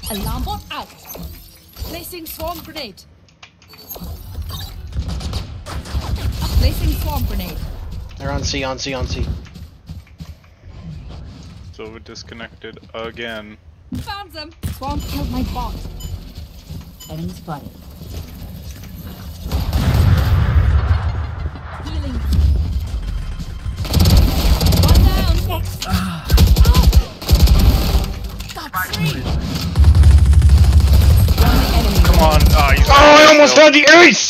Alarm bot out. Placing swarm grenade. Placing swarm grenade. They're on C, on C, on C. So we disconnected again. Found them. Swarm killed my bot. Enemy spotted. Healing. One down. Next. Got three. One enemy. Come on. Oh, I almost had the ace!